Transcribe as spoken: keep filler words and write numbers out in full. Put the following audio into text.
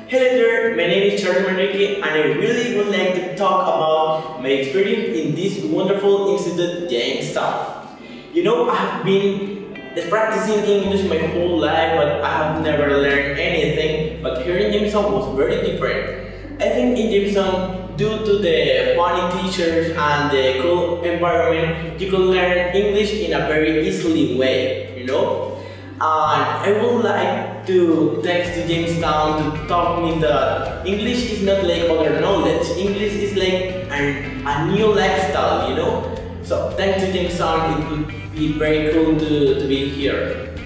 Hello there, my name is Charlie Manrique and I really would like to talk about my experience in this wonderful institute, Jamestown. You know, I have been practicing English my whole life, but I have never learned anything. But here in Jamestown was very different. I think in Jamestown, due to the funny teachers and the cool environment, you can learn English in a very easily way, you know? And I would like to text to Jamestown to tell me that English is not like other knowledge. English is like a, a new lifestyle, you know? So thanks to Jamestown, it would be very cool to, to be here.